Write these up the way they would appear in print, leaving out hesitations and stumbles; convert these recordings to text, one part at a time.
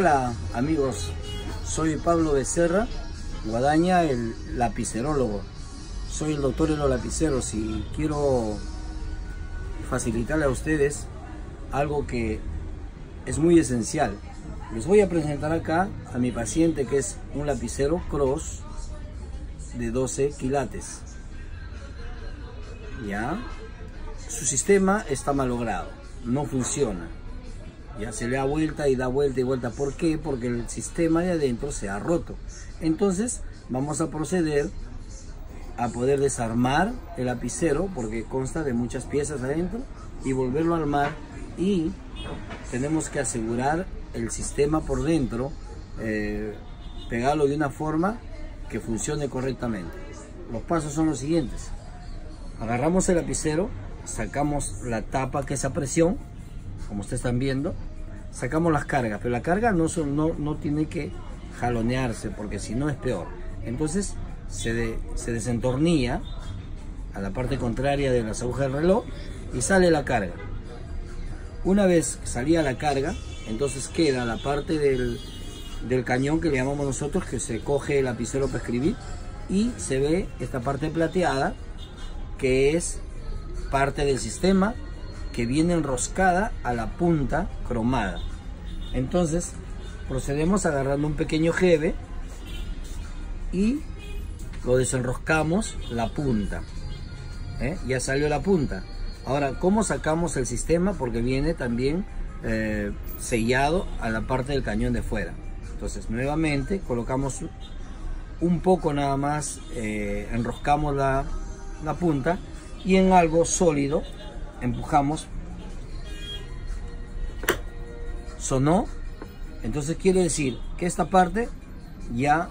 Hola amigos, soy Pablo Becerra Guadaña, el lapicerólogo. Soy el doctor de los lapiceros y quiero facilitarle a ustedes algo que es muy esencial. Les voy a presentar acá a mi paciente, que es un lapicero Cross de 12 quilates. Ya, su sistema está malogrado, no funciona. Ya se le da vuelta y da vuelta y vuelta. ¿Por qué? Porque el sistema de adentro se ha roto. Entonces vamos a proceder a poder desarmar el lapicero, porque consta de muchas piezas adentro, y volverlo a armar. Y tenemos que asegurar el sistema por dentro, pegarlo de una forma que funcione correctamente. Los pasos son los siguientes: agarramos el lapicero, sacamos la tapa, que es a presión, como ustedes están viendo, sacamos las cargas, pero la carga no tiene que jalonearse, porque si no es peor. Entonces se desentornilla a la parte contraria de las agujas del reloj y sale la carga. Una vez salida la carga, entonces queda la parte del cañón, que le llamamos nosotros, que se coge el lapicero para escribir, y se ve esta parte plateada, que es parte del sistema, que viene enroscada a la punta cromada. Entonces procedemos agarrando un pequeño jeve y lo desenroscamos la punta. Ya salió la punta. Ahora, ¿cómo sacamos el sistema? Porque viene también sellado a la parte del cañón de fuera. Entonces nuevamente colocamos un poco nada más, enroscamos la punta y en algo sólido empujamos. Sonó. Entonces quiere decir que esta parte ya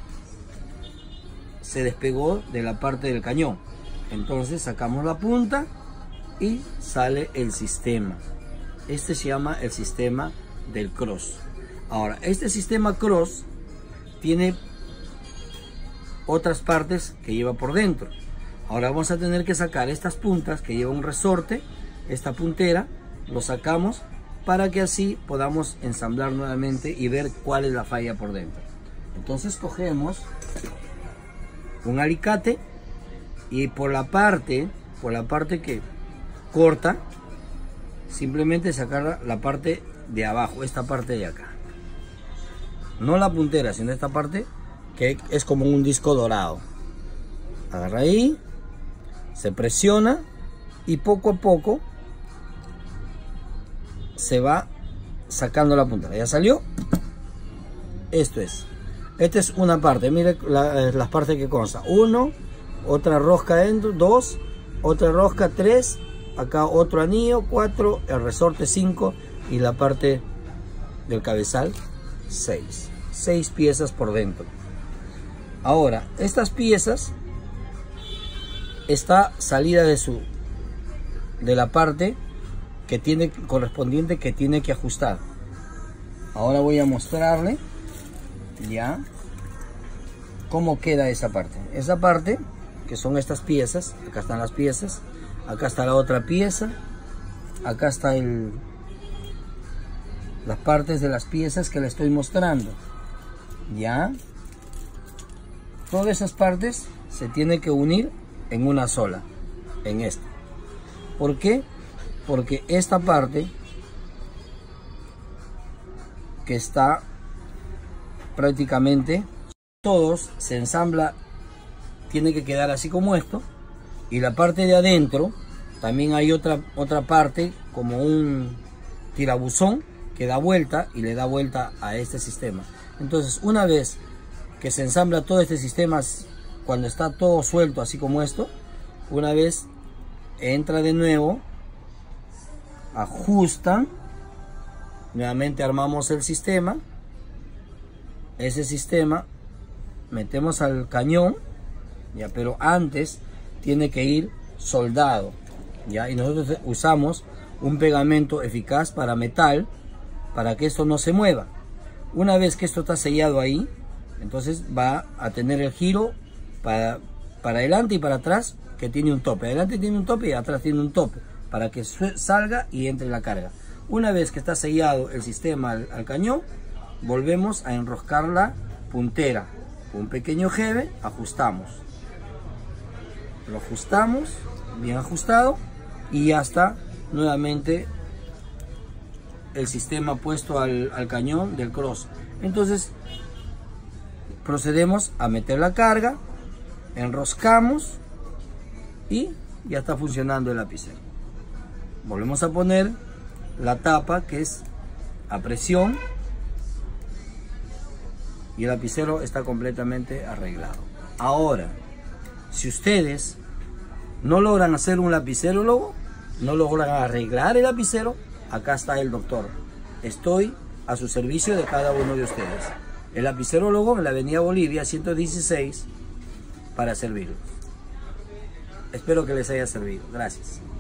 se despegó de la parte del cañón. Entonces sacamos la punta y sale el sistema. Este se llama el sistema del Cross. Ahora, este sistema Cross tiene otras partes que lleva por dentro. Ahora vamos a tener que sacar estas puntas que lleva un resorte, esta puntera, lo sacamos para que así podamos ensamblar nuevamente y ver cuál es la falla por dentro. Entonces cogemos un alicate y por la parte que corta, simplemente sacar la parte de abajo, esta parte de acá. No la puntera, sino esta parte que es como un disco dorado. Agarra ahí, se presiona y poco a poco se va sacando la puntera. Ya salió. Esta es una parte. Mire las partes que consta: 1, otra rosca dentro, 2, otra rosca, 3, acá otro anillo, 4, el resorte, 5, y la parte del cabezal, 6 piezas por dentro. Ahora, estas piezas está salida de la parte que tiene correspondiente, que tiene que ajustar. Ahora voy a mostrarle ya cómo queda esa parte. Esa parte, que son estas piezas, acá están las piezas, acá está la otra pieza, acá está las partes de las piezas que le estoy mostrando. Ya, todas esas partes se tienen que unir en una sola, en esta. ¿Por qué? Porque esta parte que está prácticamente todos se ensambla, tiene que quedar así como esto, y la parte de adentro también hay otra parte, como un tirabuzón, que da vuelta y le da vuelta a este sistema. Entonces, una vez que se ensambla todo este sistema, cuando está todo suelto así como esto, una vez entra de nuevo, ajustan, nuevamente armamos el sistema. Ese sistema metemos al cañón, ya, pero antes tiene que ir soldado, ya, y nosotros usamos un pegamento eficaz para metal, para que esto no se mueva. Una vez que esto está sellado ahí, entonces va a tener el giro para adelante y para atrás, que tiene un tope. Adelante tiene un tope y atrás tiene un tope, para que salga y entre la carga. Una vez que está sellado el sistema al cañón, volvemos a enroscar la puntera. Con un pequeño jeve ajustamos. Lo ajustamos, bien ajustado, y ya está nuevamente el sistema puesto al cañón del cross. Entonces procedemos a meter la carga, enroscamos y ya está funcionando el lapicero. Volvemos a poner la tapa, que es a presión, y el lapicero está completamente arreglado. Ahora, si ustedes no logran hacer un lapicero, luego no logran arreglar el lapicero, acá está el doctor. Estoy a su servicio de cada uno de ustedes. El lapicerólogo en la avenida Bolivia 116 para servirlos. Espero que les haya servido. Gracias.